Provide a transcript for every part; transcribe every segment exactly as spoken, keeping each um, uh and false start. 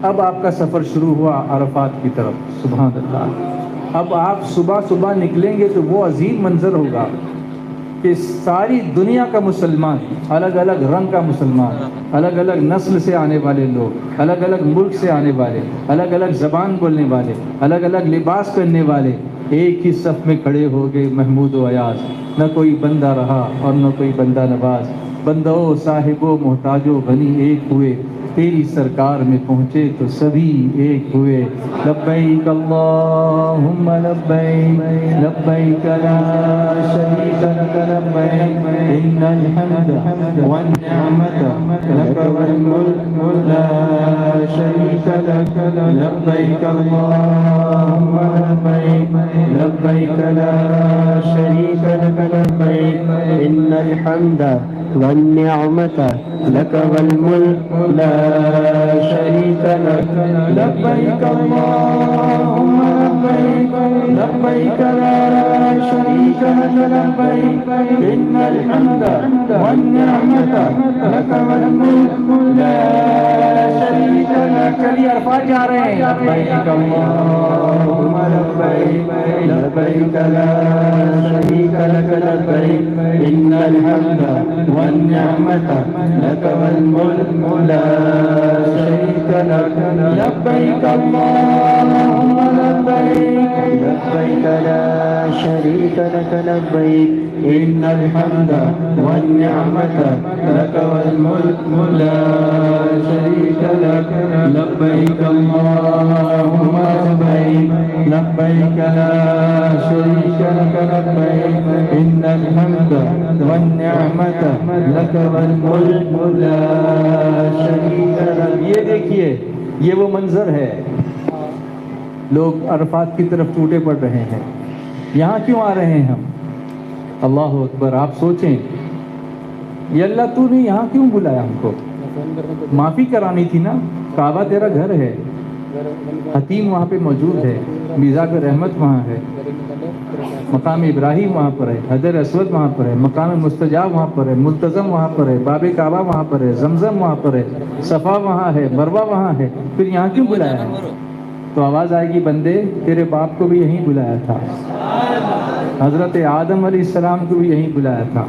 اب آپ کا سفر شروع ہوا عرفات کی طرف، سبحان اللہ۔ اب آپ صبح صبح نکلیں گے تو وہ عظیم منظر ہوگا کہ ساری دنیا کا مسلمان، الگ الگ رنگ کا مسلمان، الگ الگ نسل سے آنے والے لوگ، الگ الگ ملک سے آنے والے، الگ الگ زبان بولنے والے، الگ الگ لباس پہننے والے ایک ہی صف میں کھڑے ہو گئے محمود و ایاز۔ نہ کوئی بندہ رہا اور نہ کوئی بندہ نواز، بندوں صاحب و محتاج و غنی ایک ہوئے، تیری سرکار میں پہنچے تو سبھی ایک ہوئے۔ لبیک اللہم لبیک، لبیک لا شریک لک لبیک، ان الحمد والنعمت لک والملک لا شریک لک، لبیک اللہم لبیک، لبیک لا شریک لک لبیک، ان الحمد والنعمت لك والملك لا شريك لك، لبيك اللهم لبيك، لبيك لا شريك لك لبيك، إن الحمد والنعمة لك والملك لا شريك لك۔ چلیے عرفات جا رہے ہیں۔ لبيك اللهم لبيك، لبيك لا شريك لك لبيك، إن الحمد والنعمة لك والملك لا شريك لك، لبيك اللهم لبيك، لبيك لا شريك لك لبيك، إن الحمد والنعمة لك والملك لا شريك لك، لبيك اللهم لبيك، لبيك لا شريك لك لبيك، إن الحمد والنعمة لك والملك لا شريك لك۔ یہ دیکھیے یہ وہ منظر ہے، لوگ عرفات کی طرف ٹوٹے پڑ رہے ہیں۔ یہاں کیوں آ رہے ہیں ہم؟ اللہ اکبر، آپ سوچیں یہ اللہ تو نے یہاں کیوں بلایا ہم کو؟ معافی کرانی تھی نا، کعبہ تیرا گھر ہے، حتیم وہاں پہ موجود ہے، میزاب رحمت وہاں ہے، مقام ابراہیم وہاں پر ہے، حجر اسود وہاں پر ہے، مقام مستجاب وہاں پر ہے، ملتزم وہاں پر ہے، باب کعبہ وہاں پر ہے، زمزم وہاں پر ہے، صفا وہاں ہے، مروہ وہاں ہے، پھر یہاں کیوں بلایا ہے؟ تو آواز آئے گی بندے تیرے باپ کو بھی یہیں بلایا تھا، حضرت آدم علیہ السلام کو بھی یہیں بلایا تھا۔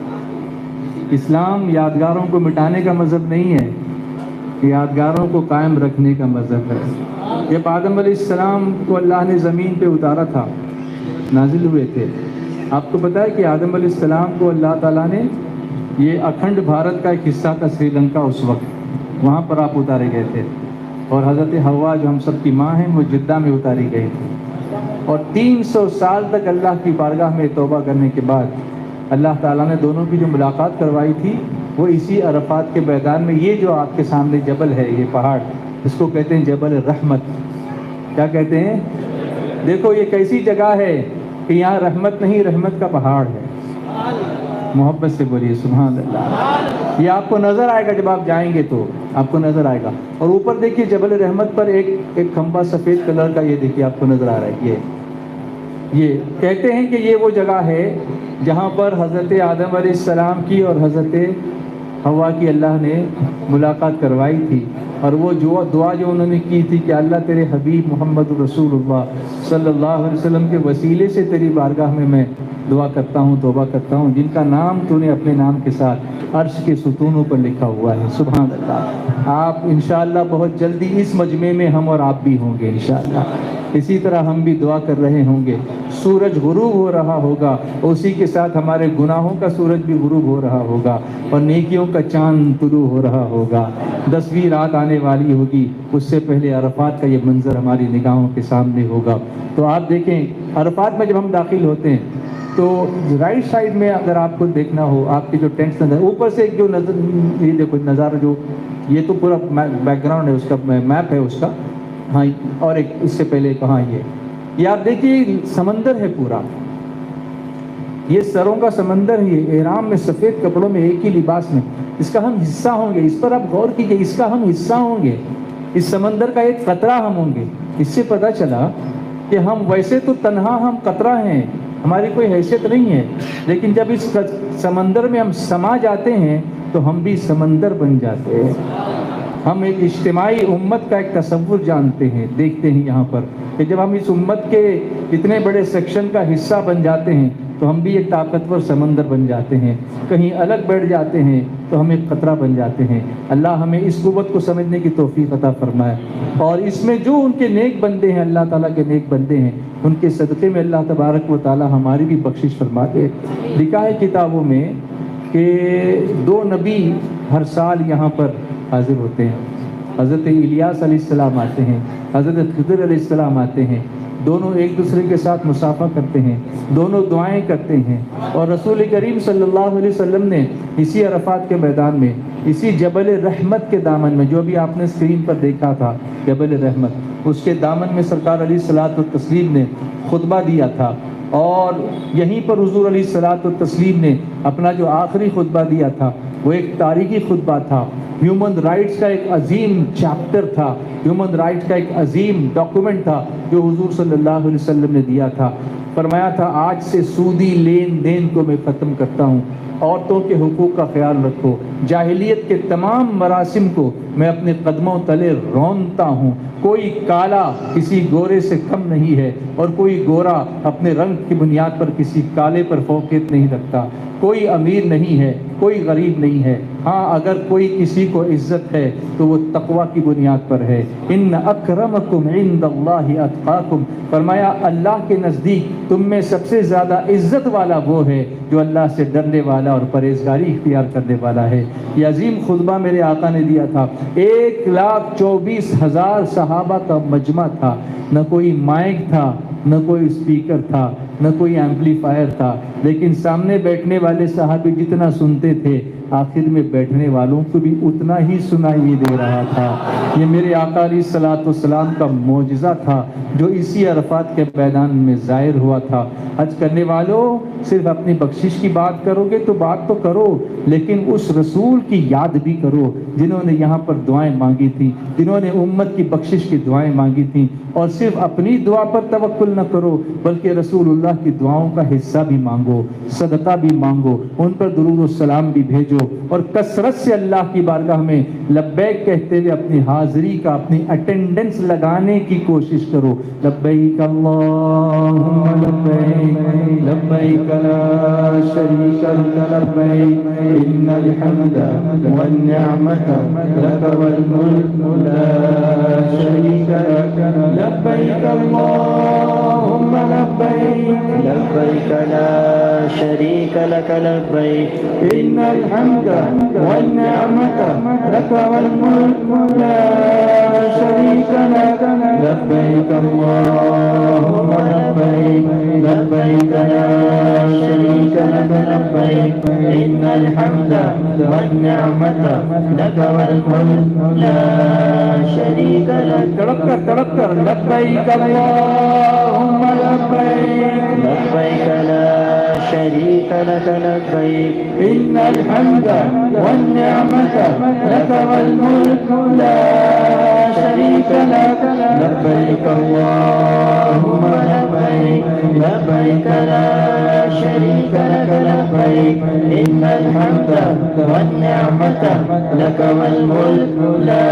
اسلام یادگاروں کو مٹانے کا مذہب نہیں ہے، یادگاروں کو قائم رکھنے کا مذہب ہے۔ جب آدم علیہ السلام کو اللہ نے زمین پہ اتارا تھا، نازل ہوئے تھے، آپ کو پتہ ہے کہ آدم علیہ السلام کو اللہ تعالیٰ نے، یہ اکھنڈ بھارت کا ایک حصہ تھا سری لنکا اس وقت، وہاں پر آپ اتارے گئے تھے، اور حضرت حوا جو ہم سب کی ماں ہیں وہ جدہ میں اتاری گئی تھی، اور تین سو سال تک اللہ کی بارگاہ میں توبہ کرنے کے بعد اللہ تعالیٰ نے دونوں کی جو ملاقات کروائی تھی وہ اسی عرفات کے میدان میں، یہ جو آپ کے سامنے جبل ہے، یہ پہاڑ، اس کو کہتے ہیں جبل رحمت۔ کیا کہتے ہیں؟ دیکھو یہ کیسی جگہ ہے کہ یہاں رحمت نہیں، رحمت کا پہاڑ ہے۔ محبت سے بولیے سبحان اللہ۔ یہ آپ کو نظر آئے گا جب آپ جائیں گے تو آپ کو نظر آئے گا۔ اور اوپر دیکھیے جبل رحمت پر ایک ایک کھمبا سفید کلر کا، یہ دیکھیے آپ کو نظر آ رہا ہے، یہ یہ کہتے ہیں کہ یہ وہ جگہ ہے جہاں پر حضرت آدم علیہ السلام کی اور حضرت حوا کی اللہ نے ملاقات کروائی تھی، اور وہ جو دعا جو انہوں نے کی تھی کہ اللہ تیرے حبیب محمد رسول اللہ صلی اللہ علیہ وسلم کے وسیلے سے تیری بارگاہ میں میں دعا کرتا ہوں، توبہ کرتا ہوں، جن کا نام تو نے اپنے نام کے ساتھ عرش کے ستونوں پر لکھا ہوا ہے۔ سبحان اللہ۔ آپ انشاءاللہ بہت جلدی اس مجمع میں ہم اور آپ بھی ہوں گے انشاءاللہ، اسی طرح ہم بھی دعا کر رہے ہوں گے۔ سورج غروب ہو رہا ہوگا، اسی کے ساتھ ہمارے گناہوں کا سورج بھی غروب ہو رہا ہوگا، اور نیکیوں کا چاند طلوع ہو رہا ہوگا۔ دسویں رات آنے والی ہوگی، اس سے پہلے عرفات کا یہ منظر ہماری نگاہوں کے سامنے ہوگا۔ تو آپ دیکھیں عرفات میں جب ہم داخل ہوتے ہیں تو رائٹ سائڈ میں اگر آپ کو دیکھنا ہو، آپ کے جو ٹینٹس نظر، اوپر سے ایک جو نظر، یہ دیکھو نظارہ، جو یہ تو پورا بیک گراؤنڈ ہے، اس کا میپ ہے اس کا، ہاں، اور ایک اس سے پہلے کہاں یہ یہ آپ دیکھیے سمندر ہے پورا، یہ سروں کا سمندر ہی ہے، احرام میں سفید کپڑوں میں ایک ہی لباس میں، اس کا ہم حصہ ہوں گے۔ اس پر آپ غور کیجئے، اس کا ہم حصہ ہوں گے، اس سمندر کا ایک قطرہ ہم ہوں گے۔ اس سے پتہ چلا کہ ہم ویسے تو تنہا ہم قطرہ ہیں، ہماری کوئی حیثیت نہیں ہے، لیکن جب اس سمندر میں ہم سما جاتے ہیں تو ہم بھی سمندر بن جاتے ہیں۔ ہم ایک اجتماعی امت کا ایک تصور جانتے ہیں، دیکھتے ہیں یہاں پر کہ جب ہم اس امت کے اتنے بڑے سیکشن کا حصہ بن جاتے ہیں تو ہم بھی ایک طاقتور سمندر بن جاتے ہیں، کہیں الگ بیٹھ جاتے ہیں تو ہم ایک قطرہ بن جاتے ہیں۔ اللہ ہمیں اس قوت کو سمجھنے کی توفیق عطا فرمائے، اور اس میں جو ان کے نیک بندے ہیں، اللہ تعالیٰ کے نیک بندے ہیں، ان کے صدقے میں اللہ تبارک و تعالیٰ ہماری بھی بخشش فرما دے۔ لکھا ہے کتابوں میں کہ دو نبی ہر سال یہاں پر حاضر ہوتے ہیں، حضرت الیاس علیہ السلام آتے ہیں، حضرت خضر علیہ السلام آتے ہیں، دونوں ایک دوسرے کے ساتھ مصافحہ کرتے ہیں، دونوں دعائیں کرتے ہیں، اور رسول کریم صلی اللہ علیہ وسلم نے اسی عرفات کے میدان میں، اسی جبل رحمت کے دامن میں، جو ابھی آپ نے اسکرین پر دیکھا تھا جبل رحمت، اس کے دامن میں سرکار علیہ الصلوۃ والتسلیم نے خطبہ دیا تھا، اور یہیں پر حضور علیہ الصلوۃ والتسلیم نے اپنا جو آخری خطبہ دیا تھا وہ ایک تاریخی خطبہ تھا، ہیومن رائٹس کا ایک عظیم چیپٹر تھا، ہیومن رائٹس کا ایک عظیم ڈاکومنٹ تھا جو حضور صلی اللہ علیہ وسلم نے دیا تھا۔ فرمایا تھا آج سے سودی لین دین کو میں ختم کرتا ہوں، عورتوں کے حقوق کا خیال رکھو، جاہلیت کے تمام مراسم کو میں اپنے قدموں تلے رونتا ہوں، کوئی کالا کسی گورے سے کم نہیں ہے، اور کوئی گورا اپنے رنگ کی بنیاد پر کسی کالے پر فوقیت نہیں رکھتا، کوئی امیر نہیں ہے، کوئی غریب نہیں ہے، ہاں اگر کوئی کسی کو عزت ہے تو وہ تقوی کی بنیاد پر ہے۔ ان اکرمکم عند اللہ اتقاکم، فرمایا اللہ کے نزدیک تم میں سب سے زیادہ عزت والا وہ ہے جو اللہ سے ڈرنے والا اور پرہیزگاری اختیار کرنے والا ہے۔ یہ عظیم خطبہ میرے آقا نے دیا تھا، ایک لاکھ چوبیس ہزار صحابہ کا مجمع تھا، نہ کوئی مائک تھا، نہ کوئی اسپیکر تھا، نہ کوئی ایمپلیفائر تھا، لیکن سامنے بیٹھنے والے صحابی جتنا سنتے تھے آخر میں بیٹھنے والوں کو بھی اتنا ہی سنائی دے رہا تھا۔ یہ میرے آقا علیہ الصلوۃ والسلام کا معجزہ تھا جو اسی عرفات کے میدان میں ظاہر ہوا تھا۔ حج کرنے والوں صرف اپنی بخشش کی بات کرو گے تو بات تو کرو، لیکن اس رسول کی یاد بھی کرو جنہوں نے یہاں پر دعائیں مانگی تھیں، جنہوں نے امت کی بخشش کی دعائیں مانگی تھیں، اور صرف اپنی دعا پر توکل نہ کرو بلکہ رسول اللہ کی دعاؤں کا حصہ بھی مانگو، صدقہ بھی مانگو، ان پر درود و سلام بھی بھیجو، اور کثرت سے اللہ کی بارگاہ میں لبیک کہتے ہوئے اپنی حاضری کا، اپنی اٹینڈنس لگانے کی کوشش کرو۔ لبیک اللہم لبیک لبیک لا شریک لک لبیک ان الحمد والنعمت لک والملک لا شریک لک لبیک اللہم لبیک لبیک لا شریک لک لبیک ان الحمد والنعمت لک والملک لا شریک لک لبیک اللہم لبیک لبیک لا شریک لک لبیک ان الحمد والنعمت لک والملک لا شریک لک۔ تڑپ کر تڑپ کر لبیک اللہم لبیک لبیک لا شریک لک لبیک ان الحمد والنعمت لک والملک لا شریک لک لبیک اللہم لبیک لبیک لا شریک لک لبیک ان الحمد والنعمت لک والملک لا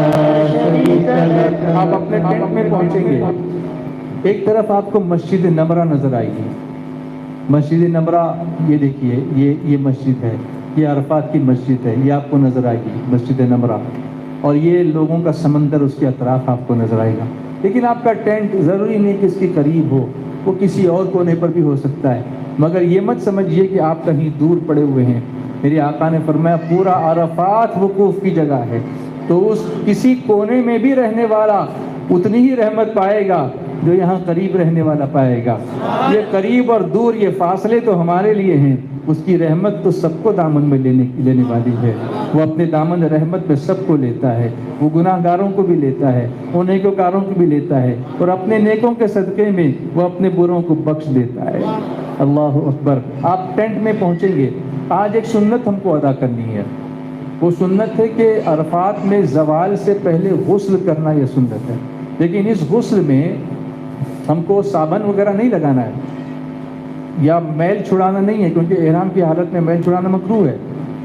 شریک لک۔ آپ اپنے ٹینٹ میں پہنچیں گے، ایک طرف آپ کو مسجد نمرہ نظر آئے گی، مسجد نمرہ یہ دیکھیے، یہ یہ مسجد ہے، یہ عرفات کی مسجد ہے، یہ آپ کو نظر آئے گی مسجد نمرہ، اور یہ لوگوں کا سمندر اس کے اطراف آپ کو نظر آئے گا۔ لیکن آپ کا ٹینٹ ضروری نہیں کہ اس کے قریب ہو، وہ کسی اور کونے پر بھی ہو سکتا ہے، مگر یہ مت سمجھیے کہ آپ کہیں دور پڑے ہوئے ہیں۔ میرے آقا نے فرمایا پورا عرفات وقوف کی جگہ ہے، تو اس کسی کونے میں بھی رہنے والا اتنی ہی رحمت پائے گا جو یہاں قریب رہنے والا پائے گا۔ یہ قریب اور دور یہ فاصلے تو ہمارے لیے ہیں، اس کی رحمت تو سب کو دامن میں لینے لینے والی ہے۔ وہ اپنے دامن رحمت میں سب کو لیتا ہے، وہ گناہ گاروں کو بھی لیتا ہے، وہ نیکوکاروں کو بھی لیتا ہے، اور اپنے نیکوں کے صدقے میں وہ اپنے بروں کو بخش دیتا ہے۔ اللہ اکبر۔ آپ ٹینٹ میں پہنچیں گے، آج ایک سنت ہم کو ادا کرنی ہے۔ وہ سنت ہے کہ عرفات میں زوال سے پہلے غسل کرنا، یہ سنت ہے، لیکن اس غسل میں ہم کو صابن وغیرہ نہیں لگانا ہے یا میل چھڑانا نہیں ہے، کیونکہ احرام کی حالت میں میل چھڑانا مکروہ ہے۔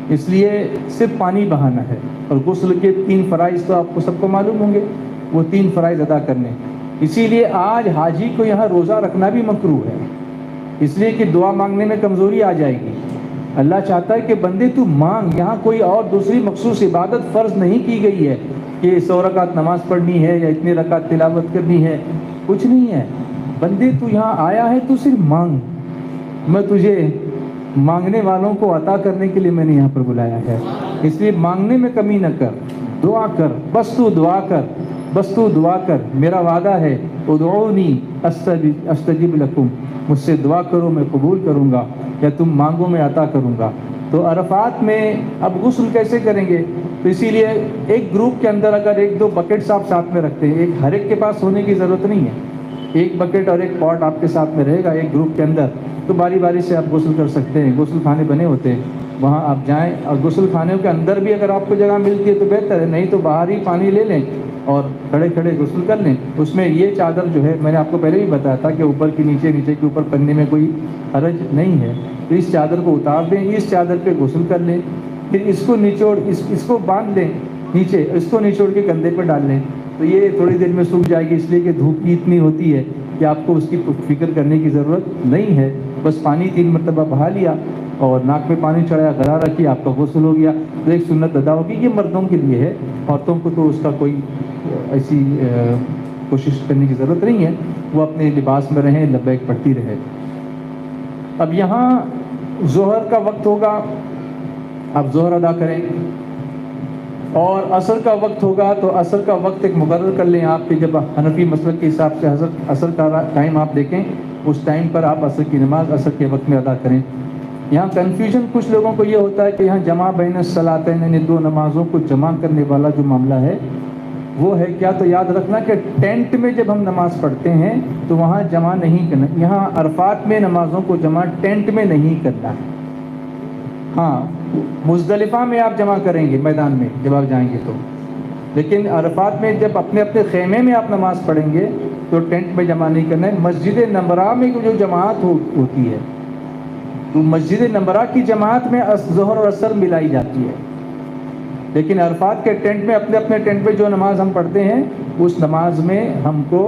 اس لیے صرف پانی بہانا ہے، اور غسل کے تین فرائض تو آپ کو سب کو معلوم ہوں گے، وہ تین فرائض ادا کرنے۔ اسی لیے آج حاجی کو یہاں روزہ رکھنا بھی مکروہ ہے، اس لیے کہ دعا مانگنے میں کمزوری آ جائے گی۔ اللہ چاہتا ہے کہ بندے تو مانگ، یہاں کوئی اور دوسری مخصوص عبادت فرض نہیں کی گئی ہے کہ سو رکعت نماز پڑھنی ہے یا اتنی رکعت تلاوت کرنی ہے، کچھ نہیں ہے۔ بندے تو یہاں آیا ہے تو صرف مانگ، میں تجھے مانگنے والوں کو عطا کرنے کے لیے میں نے یہاں پر بلایا ہے، اس لیے مانگنے میں کمی نہ کر، دعا کر، بس تو دعا کر، بس تو دعا کر۔ میرا وعدہ ہے ادعونی استجب استجب لکم، مجھ سے دعا کرو میں قبول کروں گا، یا تم مانگو میں عطا کروں گا۔ تو عرفات میں اب غسل کیسے کریں گے؟ تو اسی لیے ایک گروپ کے اندر اگر ایک دو بکٹس آپ ساتھ میں رکھتے ہیں، ایک ہر ایک کے پاس ہونے کی ضرورت نہیں ہے، ایک بکٹ اور ایک پاٹ آپ کے ساتھ میں رہے گا ایک گروپ کے اندر، تو باری باری سے آپ غسل کر سکتے ہیں۔ غسل خانے بنے ہوتے ہیں، وہاں آپ جائیں، اور غسل خانے کے اندر بھی اگر آپ کو جگہ ملتی ہے تو بہتر ہے، نہیں تو باہر ہی پانی لے لیں اور کھڑے کھڑے غسل کر لیں۔ اس میں یہ چادر جو ہے میں نے آپ کو پہلے بھی بتایا تھا کہ اوپر کی نیچے، نیچے کے اوپر کرنے میں کوئی حرج نہیں ہے، تو اس چادر کو اتار دیں، اس چادر پہ غسل کر لیں، پھر اس کو نچوڑ اس اس کو باندھ لیں نیچے، اس کو نچوڑ کے کندھے پہ ڈال لیں، تو یہ تھوڑی دیر میں سوکھ جائے گی، اس لیے کہ دھوپ کی اتنی ہوتی ہے کہ آپ کو اس کی فکر کرنے کی ضرورت نہیں ہے۔ بس پانی تین مرتبہ بہا لیا اور ناک میں پانی چڑھایا، گرا رکھی، آپ کا غسل ہو گیا۔ تو ایک سنت ادا ہوگی، یہ مردوں کے لیے ہے، عورتوں کو تو اس کا کوئی ایسی کوشش کرنے کی ضرورت نہیں ہے، وہ اپنے لباس میں رہیں، لبیک پڑھتی رہے۔ اب یہاں ظہر کا وقت ہوگا، آپ ظہر ادا کریں، اور عصر کا وقت ہوگا تو عصر کا وقت ایک مقرر کر لیں آپ، کہ جب حنفی مسلک کے حساب سے عصر عصر کا ٹائم آپ دیکھیں، اس ٹائم پر آپ عصر کی نماز عصر کے وقت میں ادا کریں۔ یہاں کنفیوژن کچھ لوگوں کو یہ ہوتا ہے کہ یہاں جمع بین الصلاتین، یعنی دو نمازوں کو جمع کرنے والا جو معاملہ ہے وہ ہے کیا؟ تو یاد رکھنا کہ ٹینٹ میں جب ہم نماز پڑھتے ہیں تو وہاں جمع نہیں کرنا، یہاں عرفات میں نمازوں کو جمع ٹینٹ میں نہیں کرنا ہے۔ ہاں مزدلفہ میں آپ جمع کریں گے میدان میں جب آپ جائیں گے تو، لیکن عرفات میں جب اپنے اپنے خیمے میں آپ نماز پڑھیں گے تو ٹینٹ میں جمع نہیں کرنا ہے۔ مسجد نمرہ میں جو جماعت ہو, ہوتی ہے تو مسجد نمرہ کی جماعت میں ظہر اور عصر ملائی جاتی ہے، لیکن عرفات کے ٹینٹ میں اپنے اپنے ٹینٹ میں جو نماز ہم پڑھتے ہیں اس نماز میں ہم کو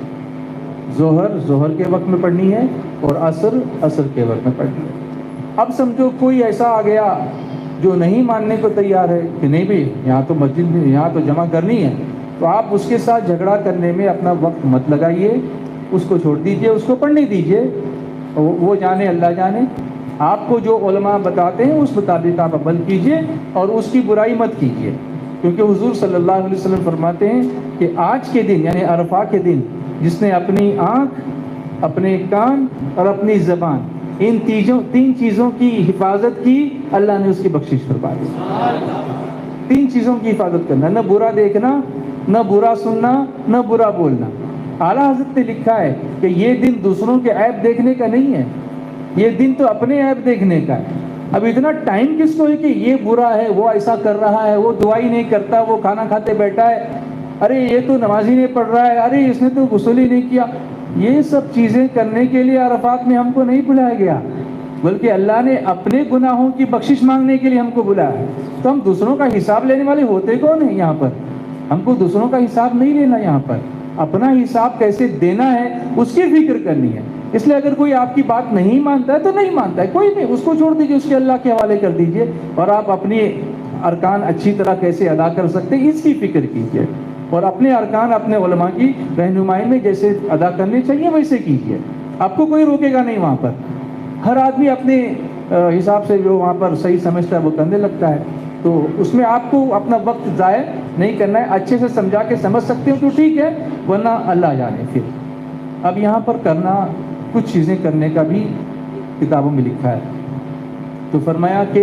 ظہر ظہر کے وقت میں پڑھنی ہے اور عصر عصر کے وقت میں پڑھنی ہے۔ اب سمجھو کوئی ایسا آ گیا جو نہیں ماننے کو تیار ہے کہ نہیں بھائی یہاں تو مسجد میں یہاں تو جمع کرنی ہے، تو آپ اس کے ساتھ جھگڑا کرنے میں اپنا وقت مت لگائیے، اس کو چھوڑ دیجئے، اس کو پڑھنے دیجئے، وہ جانے اللہ جانے۔ آپ کو جو علماء بتاتے ہیں اس مطابق آپ عمل کیجئے اور اس کی برائی مت کیجئے، کیونکہ حضور صلی اللہ علیہ وسلم فرماتے ہیں کہ آج کے دن یعنی عرفہ کے دن جس نے اپنی آنکھ، اپنے کان اور اپنی زبان ان تیجوں تین چیزوں کی حفاظت کی، اللہ نے اس کی بخشش فرما دی۔ تین چیزوں کی حفاظت کرنا، نہ برا دیکھنا، نہ برا سننا، نہ برا بولنا۔ اعلیٰ حضرت نے لکھا ہے کہ یہ دن دوسروں کے عیب دیکھنے کا نہیں ہے، یہ دن تو اپنے عیب دیکھنے کا ہے۔ اب اتنا ٹائم کس کو ہے کہ یہ برا ہے، وہ ایسا کر رہا ہے، وہ دعائی نہیں کرتا، وہ کھانا کھاتے بیٹھا ہے، ارے یہ تو نماز ہی نہیں پڑھ رہا ہے، ارے اس نے تو غسل ہی نہیں کیا۔ یہ سب چیزیں کرنے کے لیے عرفات میں ہم کو نہیں بلایا گیا، بلکہ اللہ نے اپنے گناہوں کی بخشش مانگنے کے لیے ہم کو بلایا ہے۔ تو ہم دوسروں کا حساب لینے والے ہوتے کون ہیں یہاں پر؟ ہم کو دوسروں کا حساب نہیں لینا، یہاں پر اپنا حساب کیسے دینا ہے اس کی فکر کرنی ہے۔ اس لیے اگر کوئی آپ کی بات نہیں مانتا ہے تو نہیں مانتا ہے، کوئی نہیں، اس کو چھوڑ دیجیے، اس کے اللہ کے حوالے کر دیجیے، اور آپ اپنی ارکان اچھی طرح کیسے ادا کر سکتے ہیں اس کی فکر کیجیے، اور اپنے ارکان اپنے علماء کی رہنمائی میں جیسے ادا کرنے چاہیے ویسے کیجیے۔ آپ کو کوئی روکے گا نہیں وہاں پر، ہر آدمی اپنے حساب سے جو وہاں پر صحیح سمجھتا ہے وہ کرنے لگتا ہے، تو اس میں آپ کو اپنا وقت ضائع نہیں کرنا ہے۔ اچھے سے سمجھا کے سمجھ سکتے ہو تو ٹھیک ہے، ورنہ اللہ جانے۔ پھر اب یہاں پر کرنا کچھ چیزیں کرنے کا بھی کتابوں میں لکھا ہے، تو فرمایا کہ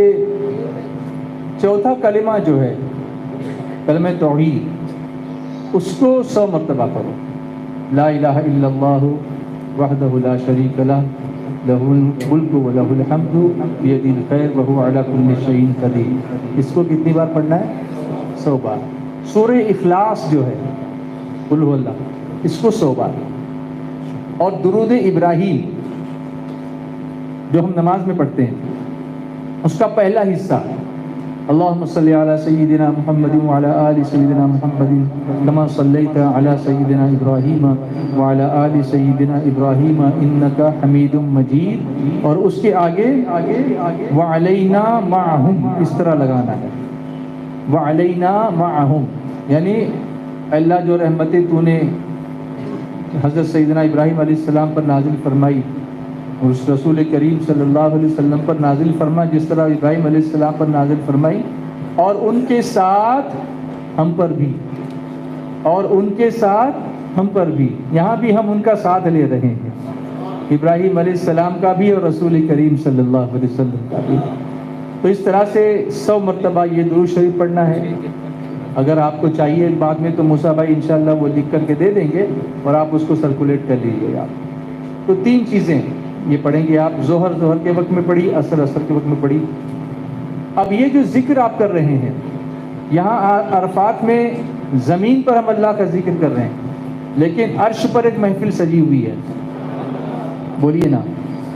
چوتھا کلمہ جو ہے کلمہ توحید، اس کو سو مرتبہ پڑھو، لا الہ الا اللہ وحدہ لا شریک لہ لہ الملک ولہ الحمد بیدہ الخیر وہو علی کل شیء قدیر۔ اس کو کتنی بار پڑھنا ہے؟ سو بار۔ سورہ اخلاص جو ہے قل ھو اللہ، اس کو سو بار، اور درود ابراہیم جو ہم نماز میں پڑھتے ہیں اس کا پہلا حصہ اللهم صل على سيدنا محمد وعلى آل سيدنا محمد كما صليت على سيدنا إبراهيم وعلى آل سيدنا إبراهيم إنك حميد مجيد. اور اس کے آگے وعلينا معهم اس طرح لگانا ہے. وعلينا معهم یعنی اللہ جو رحمتیں تو نے حضرت سیدنا ابراہیم علیہ السلام پر نازل فرمائی اور اس رسول کریم صلی اللہ علیہ وسلم پر نازل فرما جس طرح ابراہیم علیہ السلام پر نازل فرمائی، اور ان کے ساتھ ہم پر بھی، اور ان کے ساتھ ہم پر بھی. یہاں بھی ہم ان کا ساتھ لے رہے ہیں، ابراہیم علیہ السلام کا بھی اور رسول کریم صلی اللہ علیہ وسلم کا بھی. تو اس طرح سے سو مرتبہ یہ درود شریف پڑھنا ہے. اگر آپ کو چاہیے بعد میں تو موسیٰ بھائی انشاءاللہ وہ لکھ کر کے دے دیں گے اور آپ اس کو سرکولیٹ کر لیجیے گا. تو تین چیزیں یہ پڑھیں گے آپ. ظہر ظہر کے وقت میں پڑھی، عصر عصر کے وقت میں پڑھی. اب یہ جو ذکر آپ کر رہے ہیں یہاں عرفات میں زمین پر ہم اللہ کا ذکر کر رہے ہیں، لیکن عرش پر ایک محفل سجی ہوئی ہے. بولیے نا،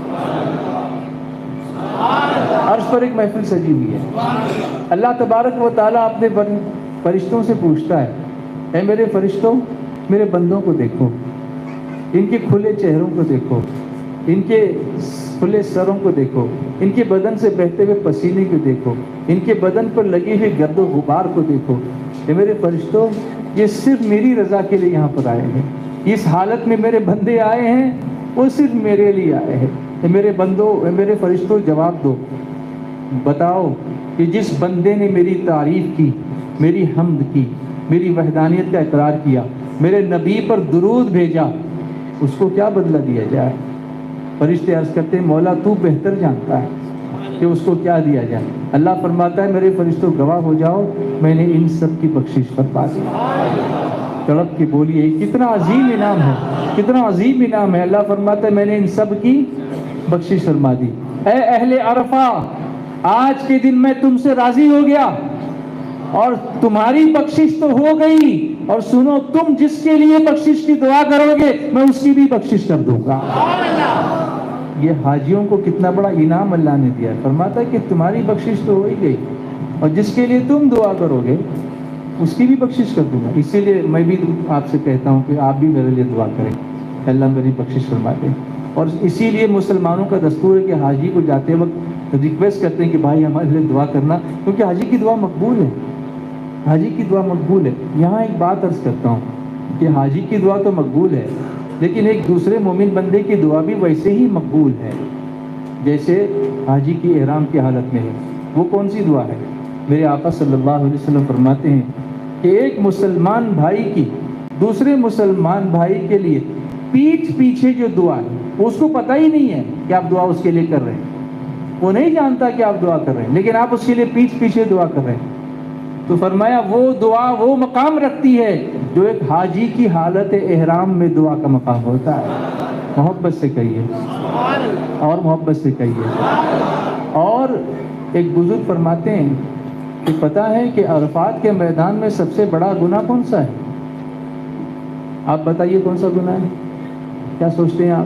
عرش پر ایک محفل سجی ہوئی ہے. اللہ تبارک و تعالیٰ اپنے فرشتوں سے پوچھتا ہے، اے میرے فرشتوں میرے بندوں کو دیکھو، ان کے کھلے چہروں کو دیکھو، ان کے کھلے سروں کو دیکھو، ان کے بدن سے بہتے ہوئے پسینے کو دیکھو، ان کے بدن پر لگے ہوئے گرد و غبار کو دیکھو. اے میرے فرشتوں یہ صرف میری رضا کے لیے یہاں پر آئے ہیں. اس حالت میں میرے بندے آئے ہیں وہ صرف میرے لیے آئے ہیں. اے میرے بندوں، اے میرے فرشتوں جواب دو، بتاؤ کہ جس بندے نے میری تعریف کی، میری حمد کی، میری وحدانیت کا اقرار کیا، میرے نبی پر درود بھیجا، اس کو کیا بدلہ دیا جائے؟ فرشتے عرض کرتے ہیں مولا تو بہتر جانتا ہے کہ اس کو کیا دیا جائے. اللہ فرماتا ہے میرے فرشتوں گواہ ہو جاؤ میں نے ان سب کی بخشش فرما دی. تڑپ کے بولیے کتنا عظیم انعام ہے، کتنا عظیم انعام ہے. اللہ فرماتا ہے میں نے ان سب کی بخشش فرما دی. اے اہل عرفہ آج کے دن میں تم سے راضی ہو گیا اور تمہاری بخشش تو ہو گئی، اور سنو تم جس کے لیے بخشش کی دعا کرو گے میں اس کی بھی بخشش کر دوں گا. یہ حاجیوں کو کتنا بڑا انعام اللہ نے دیا. فرماتا ہے کہ تمہاری بخشش تو ہو ہی گئی اور جس کے لیے تم دعا کرو گے اس کی بھی بخشش کر دوں گا. اسی لیے میں بھی آپ سے کہتا ہوں کہ آپ بھی میرے لیے دعا کریں، اللہ میری بخشش فرما دے. اور اسی لیے مسلمانوں کا دستور ہے کہ حاجی کو جاتے وقت ریکویسٹ کرتے ہیں کہ بھائی ہمارے لیے دعا کرنا، کیونکہ حاجی کی دعا مقبول ہے. حاجی کی دعا مقبول ہے. یہاں ایک بات عرض کرتا ہوں کہ حاجی کی دعا تو مقبول ہے، لیکن ایک دوسرے مومن بندے کی دعا بھی ویسے ہی مقبول ہے جیسے حاجی کی احرام کی حالت میں ہے. وہ کون سی دعا ہے؟ میرے آقا صلی اللہ علیہ وسلم فرماتے ہیں کہ ایک مسلمان بھائی کی دوسرے مسلمان بھائی کے لیے پیٹھ پیچھے جو دعا ہے اس کو پتہ ہی نہیں ہے کہ آپ دعا اس کے لیے کر رہے ہیں، وہ نہیں جانتا کہ آپ دعا کر رہے ہیں، لیکن آپ اس کے لیے پیٹھ پیچھے دعا کر رہے ہیں. تو فرمایا وہ دعا وہ مقام رکھتی ہے جو ایک حاجی کی حالت احرام میں دعا کا مقام ہوتا ہے. محبت سے کہیے اور محبت سے کہیے. اور ایک بزرگ فرماتے ہیں کہ پتہ ہے کہ عرفات کے میدان میں سب سے بڑا گناہ کون سا ہے؟ آپ بتائیے کون سا گناہ ہے؟ کیا سوچتے ہیں آپ؟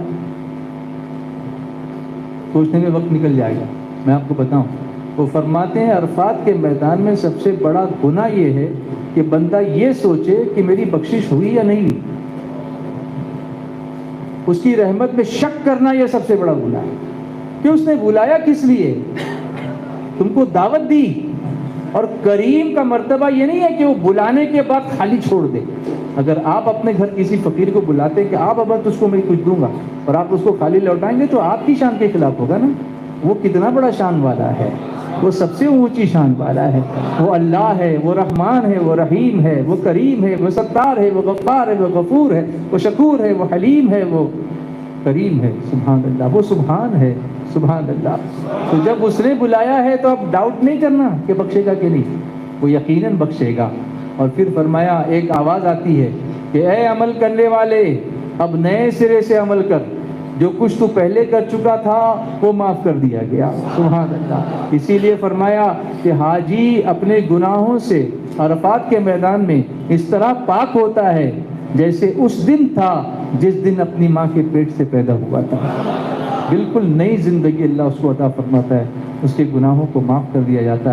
سوچنے میں وقت نکل جائے گا، میں آپ کو بتاؤں. وہ فرماتے ہیں عرفات کے میدان میں سب سے بڑا گناہ یہ ہے کہ بندہ یہ سوچے کہ میری بخشش ہوئی یا نہیں ہوئی. اس کی رحمت میں شک کرنا یہ سب سے بڑا گناہ ہے کہ اس نے بلایا کس لیے، تم کو دعوت دی. اور کریم کا مرتبہ یہ نہیں ہے کہ وہ بلانے کے بعد خالی چھوڑ دے. اگر آپ اپنے گھر کسی فقیر کو بلاتے ہیں کہ آپ اب اس کو میں کچھ دوں گا اور آپ اس کو خالی لوٹائیں گے تو آپ کی شان کے خلاف ہوگا نا. وہ کتنا بڑا شان والا ہے، وہ سب سے اونچی شان والا ہے. وہ اللہ ہے، وہ رحمان ہے، وہ رحیم ہے، وہ کریم ہے، وہ ستار ہے، وہ غفار ہے، وہ غفور ہے، وہ شکور ہے، وہ حلیم ہے، وہ کریم ہے. سبحان اللہ، وہ سبحان ہے. سبحان اللہ. تو جب اس نے بلایا ہے تو اب ڈاؤٹ نہیں کرنا کہ بخشے گا کہ نہیں، وہ یقیناً بخشے گا. اور پھر فرمایا ایک آواز آتی ہے کہ اے عمل کرنے والے اب نئے سرے سے عمل کر، جو کچھ تو پہلے کر چکا تھا وہ معاف کر دیا گیا. سبحان اللہ. اسی لیے فرمایا کہ حاجی اپنے گناہوں سے عرفات کے میدان میں اس طرح پاک ہوتا ہے جیسے اس دن تھا جس دن اپنی ماں کے پیٹ سے پیدا ہوا تھا. بالکل نئی زندگی اللہ اس کو عطا فرماتا ہے، اس کے گناہوں کو معاف کر دیا جاتا ہے.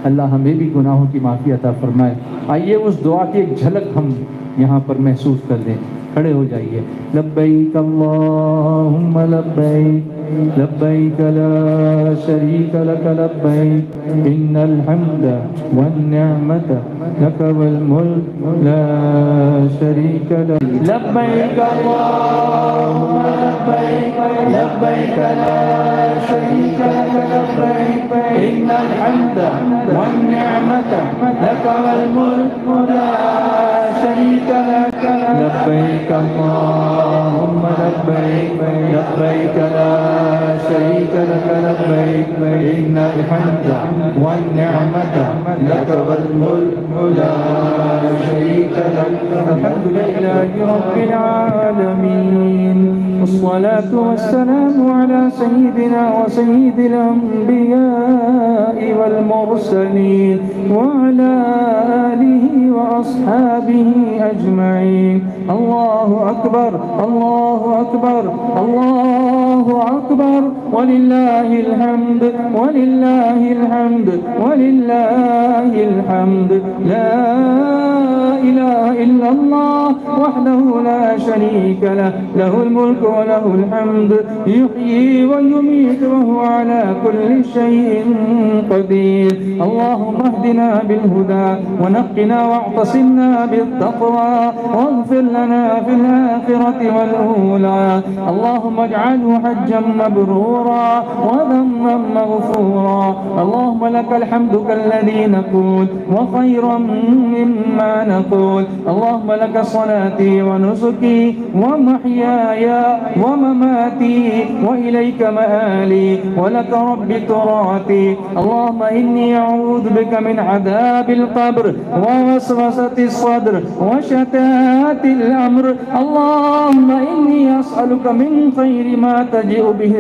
अल्लाह हमें भी गुनाहों की माफ़ी अता फरमाए। आइए उस दुआ की एक झलक हम यहाँ पर महसूस कर लें। खड़े हो जाइए। लब्बैक अल्लाहुम्मा लब्बैक लब्बैक ला शरीक लक लब्बैक इन्नल हम्दा वन निअमत लक वल मुल्क ला शरीक लक लब्बैक अल्लाहुम्मा लब्बैक लब्बैक ला शरीक लक लब्बैक इन्नल हम्दा वन निअमत लक वल मुल्क ला शरीक लक लब्बैक अल्लाहुम्मा लब्बैक लब्बैक ला शरीक लक लब्बैक इन्नल हम्दा वन निअमत लक वल मुल्क ला शरीक लक अल्हम्दुलिल्लाहि रब्बिल आलमीन वस्सलातु वस्सलामु अला सय्यिदिना व सय्यिदिल अंबिया'i वल मुरसलीन व अला आलिहि व अस्हाबिहि अजमईन। अल्लाहु अकबर अल्लाहु अकबर अल्लाहु अकबर वलिल्लाहिल हम्द वलिल्लाहिल हम्द वलिल्लाहिल हम्द। ला इलाहा इल्लल्लाह वहदहु ला शरीक लह लहुल मुल्क व लहुल हम्द युहयी व युमीत व हुवा अला कुल्ली शैइन क़दीर। अल्लाहुम्मा अहदिना बिल हुदा व नक़्क़िना वअतसिमना बित्तक़वा वाग़फिर लना फिल आखिरति वल ऊला। अल्लाहुम्मा इजअलहु हज्जन मबरूरा व दम्मन मग़फूरा। अल्लाहुम्मा लकल हम्दु कल्लज़ी नक़ूल व ख़ैरन मिम्मा नक़ूल। अल्लाहुम्मा लक सलाती व नुसुकी व महयाया व ममाती व इलैक मआली व लक रब्बी तुराती। अल्लाहुम्मा इन्नी अऊज़ु बिका मिन अज़ाबिल क़ब्र व वसवसतिस सद्र व शतातिल अम्र। अल्लाहुम्मा इन्नी अस्अलुका मिन खैरि मा तजीउ बिहि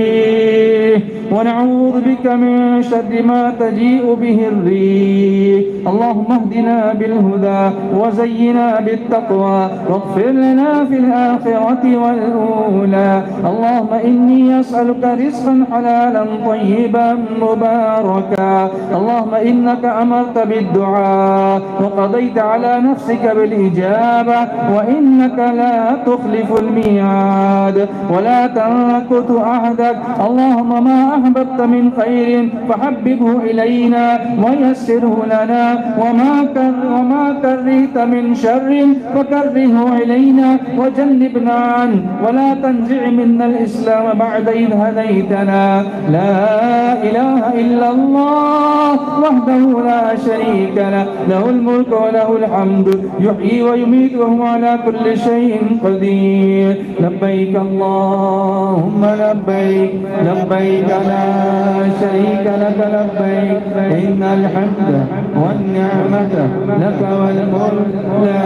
अर्रीह व नऊज़ु बिका मिन शर्रि मा तजीउ बिहि अर्रीह। अल्लाहुम्मा अहदिना बिल हुदा व ज़य्यिना बित्तक़वा वग़फिर लना फिल आखिरति वल ऊला। अल्लाहुम्मा इन्नी अस्अलुका रिज़्क़न हलालन तय्यिबन मुबारका। अल्लाहुम्मा इन्नका अमरत बिद्दुआ व क़ज़यत अला नफ़्सिका बिल इजाबा व इन्नका ला तुख़्लिफ़ुल मिआद व ला तनक़ुदु अहदक। अल्लाहुम्मा मा अहबब्त मिन खैरिन फहब्बिबहु इलैना व यस्सिरहु लना व मा कर व मा कररिहत मिन शर्रिन फकर्रिहु इलैना व जन्निबना अन्हु व ला तंज़िअ मिन्नल इस्लाम बअद इज़ हदैतना। ला इलाहा इल्लल्लाह वहदहु ला शरीक लह लहुल मुल्क व लहुल हम्द युहयी व युमीत व हुवा अला कुल्ली शैइन क़दीर। लब्बैक अल्लाहुम्मा लब्बैक लब्बैक ला शरीक लक लब्बैक इन्नल हम्दा वन निअमत लक वल मुल्क ला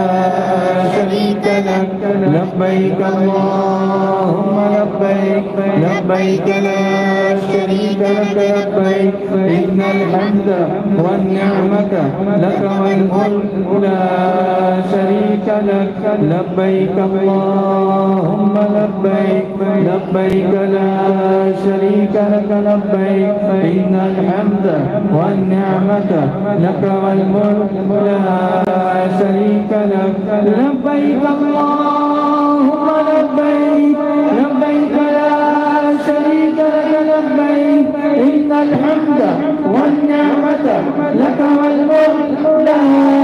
शरीक लक। लब्बैक अल्लाहुम्मा लब्बैक लब्बैक ला शरीक लक लब्बैक इन्नल हम्दा वन निअमत लक वल मुल्क ला शरीक लक। लब्बैक अल्लाहुम्मा लब्बैक लब्बैक ला शरीक लक लब्बैक इन्नल हम्दा वन निअमत लक वल मुल्क ला शरीक लक। लब्बैक अल्लाहुम्मा लब्बैक लब्बैक ला शरीक लक लब्बैक इन्नल हम्दा वन निअमत लक वल मुल्क ला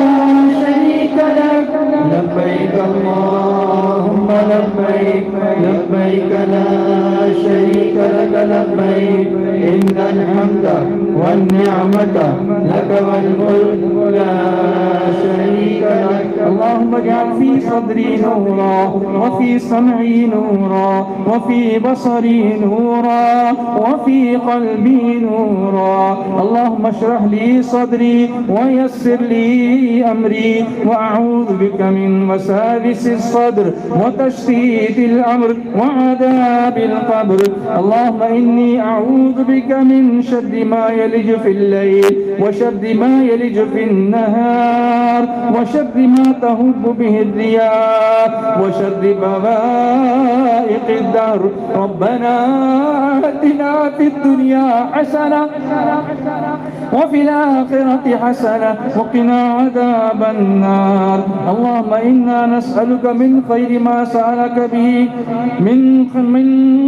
शरीक लक। लब्बैक अल्लाहुम्मा लब्बैक लब्बैक ला शरीक लक लब्बैक इन्नल हम्दा वन निअमत लक वल मुल्क ला शरीक लक। अल्लाहुम्मा इजअल फी सदरी नूरा व फी समई नूरा व फी बसरी नूरा व फी क़ल्बी नूरा। अल्लाहुम्मा इश्रह ली सदरी व यस्सिर ली अमरी व अऊज़ु बिका मिन वसाविसिस सद्र व तशतीतिल अम्र व अज़ाबिल क़ब्र। अल्लाहुम्मा इन्नी अऊज़ु बिका मिन शर्रि मा यलिज फिल लैल व शर्रि मा यलिज फिन नहार व शर्रि मा تهب به الرياح وشر بوائق الدهر. ربنا آتنا في الدنيا حسنة وفي الآخرة حسنة وقنا عذاب النار. اللهم إنا نسألك من خير ما سألك به من من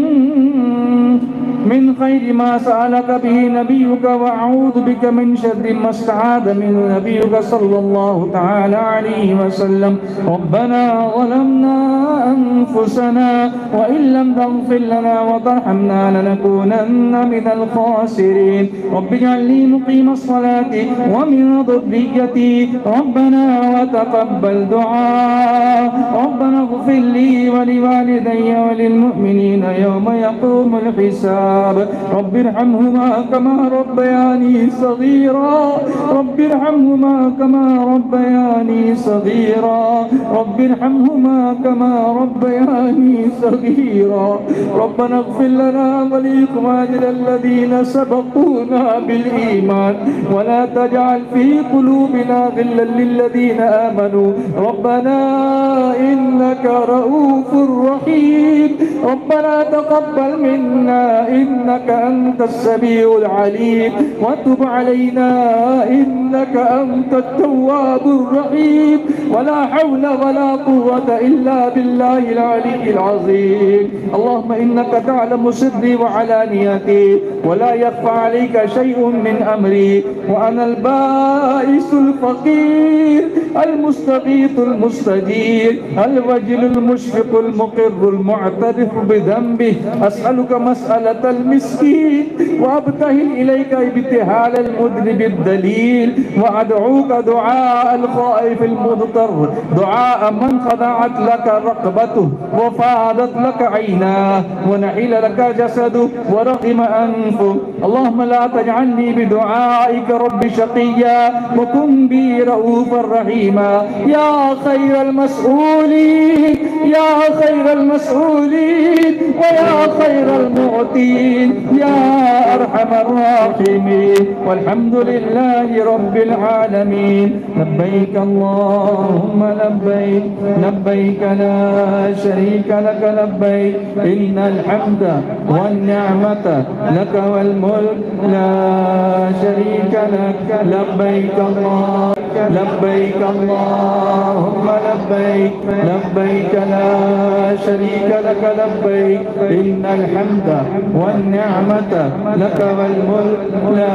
من خير ما سألك به نبيك وأعوذ بك من شر ما استعاذ منه نبيك صلى الله تعالى عليه وسلم. ربنا ظلمنا أنفسنا وإن لم تغفر لنا وترحمنا لنكونن من الخاسرين. رب اجعل لي مقيم الصلاة ومن ذريتي ربنا وتقبل دعاء. ربنا اغفر لي ولوالدي وللمؤمنين يوم يقوم الحساب. رب ارحمهما كما ربياني صغيرا. رب ارحمهما كما ربياني صغيرا. رب ارحمهما كما ربياني صغيرا. ربنا اغفر لنا ولإخواننا الذين سبقونا بالإيمان ولا تجعل في قلوبنا غلا للذين آمنوا ربنا إنك رؤوف رحيم. ربنا تقبل منا إنك أنت السميع العليم وتب علينا إنك أنت التواب الرحيم. ولا حول ولا قوة إلا بالله العلي العظيم. اللهم إنك تعلم سري وعلانيتي ولا يخفى عليك شيء من أمري وأنا البائس الفقير المستغيث المستجير الوجل المشفق المقر المعترف بذنبه. أسألك مسألة المسكين وأبتهل إليك ابتهال المذنب الدليل وأدعوك دعاء الخائف المضطر دعاء من خضعت لك رقبته وفاضت لك عيناه ونحل لك جسده ورغم أنفه. اللهم لا تجعلني بدعائك رب شقيا وكن بي رؤوفا رحيما. يا خير المسؤولين يا خير المسؤولين ويا خير المعطين يا أرحم الراحمين. والحمد لله رب العالمين. لبيك اللهم لبيك لبيك لا شريك لك لبيك إن الحمد والنعمة لك والملك لا شريك لك. لبيك الله لبيك اللهم لبيك لبيك لا شريك لك لبيك إن الحمد والنعمة لك والملك لا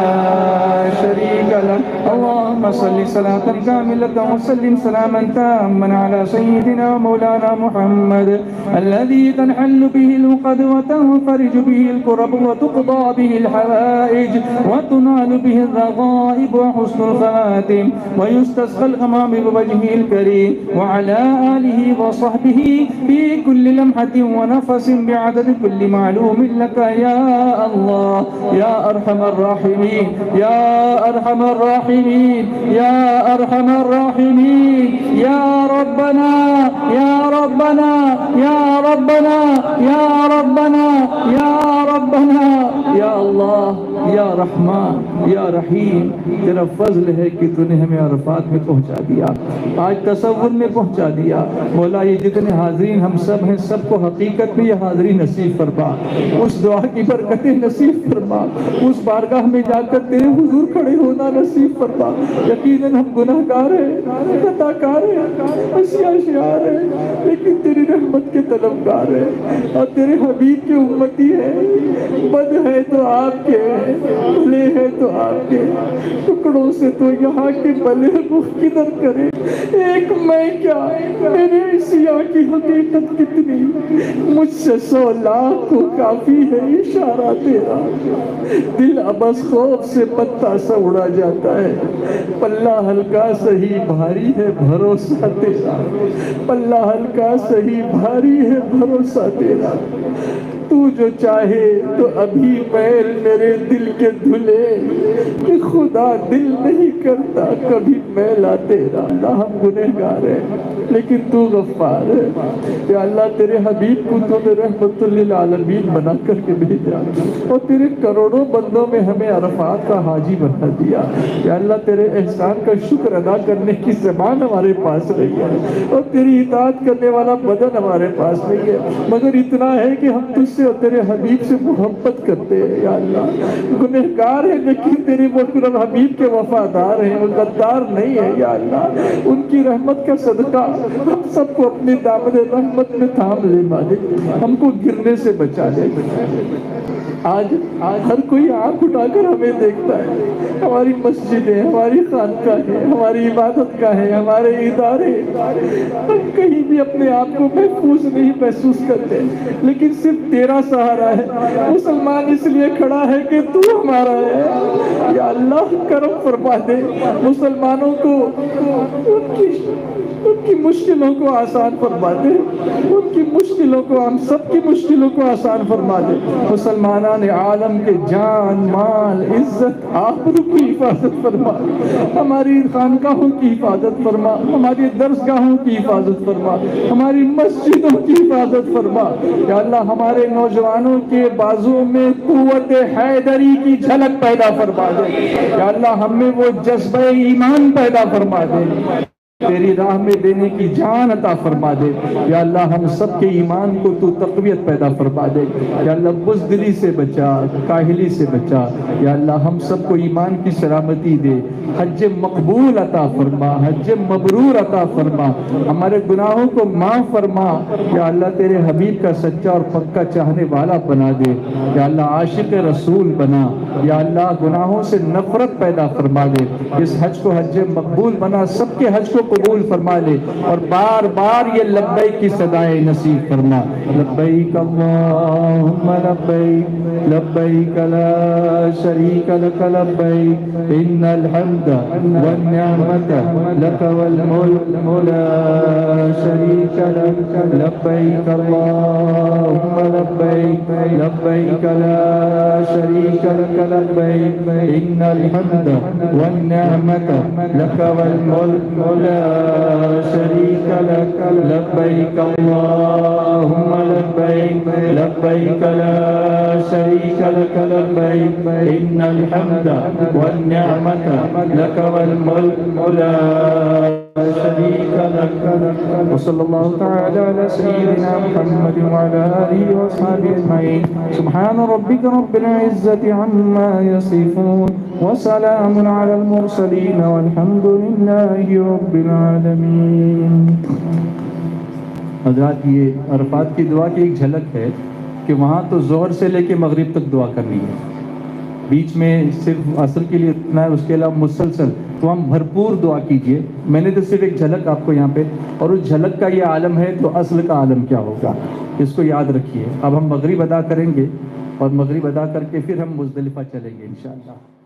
شريك لك. اللهم صل صلاة كاملة وسلم سلاما تاما على سيدنا ومولانا محمد الذي تنحل به العقد وتنفرج به الكرب وتقضى به الحوائج وتنال به الرغائب وحسن الخواتم ويستسقى الغمام بوجهه الكريم وعلى آله وصحبه في كل لمحة ونفس بعدد كل معلوم لك يا الله يا أرحم الراحمين يا أرحم الراحمين يا أرحم الراحمين. يا ربنا يا ربنا يا ربنا يا ربنا يا ربنا या अल्लाह या रहमान या रहीम, तेरा फजल है कि तूने हमें अरफात में पहुंचा दिया, आज तसव्वुर में पहुंचा दिया। मौला ये जितने हाज़रीन हम सब हैं, सबको हकीकत में ये हाज़री नसीब फरमा, उस दुआ की बरकतें नसीब फरमा, उस बारगाह में जाकर तेरे हुजूर खड़े होना नसीब फरमा। यकीनन हम गुनाहगार हैं, खताकार हैं, अशियार हैं, लेकिन तेरी रहमत के तलबगार हैं और तेरे हबीब के उम्मती हैं। बद है तो आपके, भले है तो आपके, टुकड़ों से तो यहाँ के भले मुख्तदर करे। एक मैं क्या, मेरे इसिया की हकीकत कितनी, मुझसे सौ लाख को काफी है इशारा तेरा। दिल अबस खौफ से पत्ता सा उड़ा जाता है, पल्ला हल्का सही भारी है भरोसा तेरा, पल्ला हल्का सही भारी है भरोसा तेरा। तू تو جو چاہے تو ابھی میل میرے دل کے دھلے، کہ خدا دل نہیں کرتا کبھی میلا تیرا۔ اللہ ہم گنہگار ہیں لیکن تو غفار ہے۔ یا اللہ تیرے حبیب کو تو نے رحمت للعالمین بنا کر کے بھیجا، اور تیرے کروڑوں بندوں میں ہمیں عرفات کا حاجی بنا دیا۔ یا اللہ تیرے احسان کا شکر ادا کرنے کی زبان ہمارے پاس نہیں ہے، اور تیری اطاعت کرنے والا بدن ہمارے پاس نہیں ہے، مگر اتنا ہے کہ ہم تجھ سے اور تیرے حبیب سے محبت کرتے ہیں۔ یا اللہ گنہگار ہیں لیکن تیری محترم حبیب کے وفادار ہیں، وہ غدار نہیں ہے۔ یا اللہ ان کی رحمت کا صدقہ ہم سب کو اپنی دامن رحمت میں تھام لے مالک، ہم کو گرنے سے بچا لے۔ آج آج ہر کوئی آنکھ اٹھا کر ہمیں دیکھتا ہے، ہماری مسجدیں، ہماری خانقاہیں، ہماری عبادت گاہیں، ہمارے ادارے، ہم کہیں بھی اپنے آپ کو محفوظ نہیں محسوس کرتے، لیکن صرف تیرا سہارا ہے۔ مسلمان اس لیے کھڑا ہے کہ تو ہمارا ہے۔ یا اللہ کرم فرما دے، مسلمانوں کو ان کی ان کی مشکلوں کو آسان فرما دے، ان کی مشکلوں کو، ہم سب کی مشکلوں کو آسان فرما دے۔ مسلمانان عالم کے جان، مال، عزت، آبرو کی حفاظت فرما، ہماری خانقاہوں کی حفاظت فرما، ہماری درسگاہوں کی حفاظت فرما، ہماری مسجدوں کی حفاظت فرما۔ یا اللہ ہمارے نوجوانوں کے بازوؤں میں قوت حیدری کی جھلک پیدا فرما دے۔ یا اللہ ہم میں وہ جذبہ ایمان پیدا فرما دے، تیری راہ میں دینے کی جان عطا فرما دے۔ یا اللہ ہم سب کے ایمان کو تو تقویت پیدا فرما دے۔ یا اللہ بزدلی سے بچا، کاہلی سے بچا۔ یا اللہ ہم سب کو ایمان کی سلامتی دے، حج مقبول عطا فرما، حج مبرور عطا فرما، ہمارے گناہوں کو معاف فرما۔ یا اللہ تیرے حبیب کا سچا اور پکا چاہنے والا بنا دے۔ یا اللہ عاشق رسول بنا۔ یا اللہ گناہوں سے نفرت پیدا فرما دے۔ اس حج کو حج مقبول بنا، سب کے حج کو قبول فرما لے، اور بار بار یہ لبیک کی صدائیں نصیب فرما۔ لبیک اللہم لبیک، لبیک لا شریک لک لبیک، ان الحمد والنعمت لک والملک لا شریک لک، لبیک اللہم لبیک، لبیک لا شریک لک لبیک، ان الحمد والنعمت لک والملک لا شریک لک، لبیک اللہم لبیک، لبیک لا شریک لک لبیک، ان الحمد والنعمت لک والملک لا شریک لک۔ وصلی اللہ تعالی علی سیدنا محمد وعلی آلہ وصحبہ اجمعین۔ سبحان ربک رب العزة عما يصفون، وسلام على المرسلين والحمد لله رب العالمين۔ حضرات یہ عرفات کی دعا کی ایک جھلک ہے کہ وہاں تو ظہر سے لے کے مغرب تک دعا کرنی ہے، بیچ میں صرف عصر کے لیے اتنا ہے، اس کے علاوہ مسلسل تو ہم بھرپور دعا کیجئے۔ میں نے تو صرف ایک جھلک آپ کو یہاں پہ، اور اس جھلک کا یہ عالم ہے تو اصل کا عالم کیا ہوگا اس کو یاد رکھیے۔ اب ہم مغرب ادا کریں گے، اور مغرب ادا کر کے پھر ہم مزدلفہ چلیں گے انشاءاللہ۔